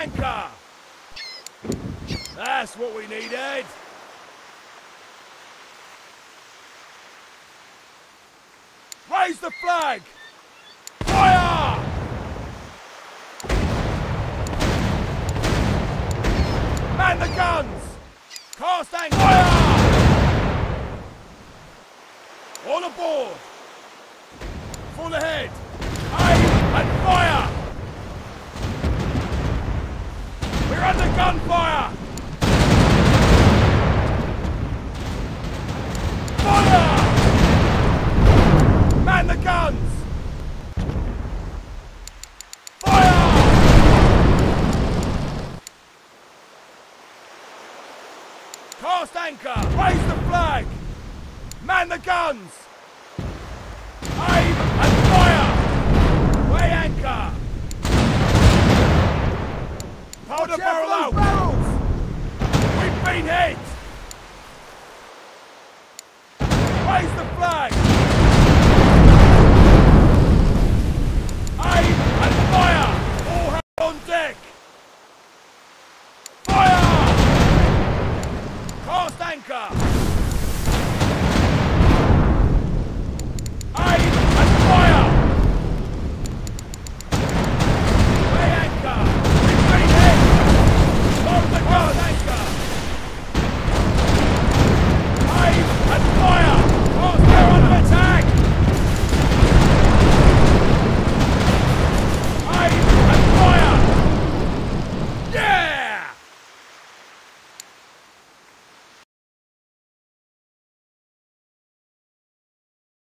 anchor! That's what we needed! Raise the flag! Fire! Man the guns! Cast anchor! Fire! All aboard! Full ahead! Aim and fire! We're under gunfire! Fire! Man the guns! Fire! Cast anchor! Raise the flag! Man the guns! Aim and fire! Weigh anchor! Powder barrel out! Barrels! We've been hit! Raise the flag! Aim and fire! All hands on deck! Fire! Cast anchor!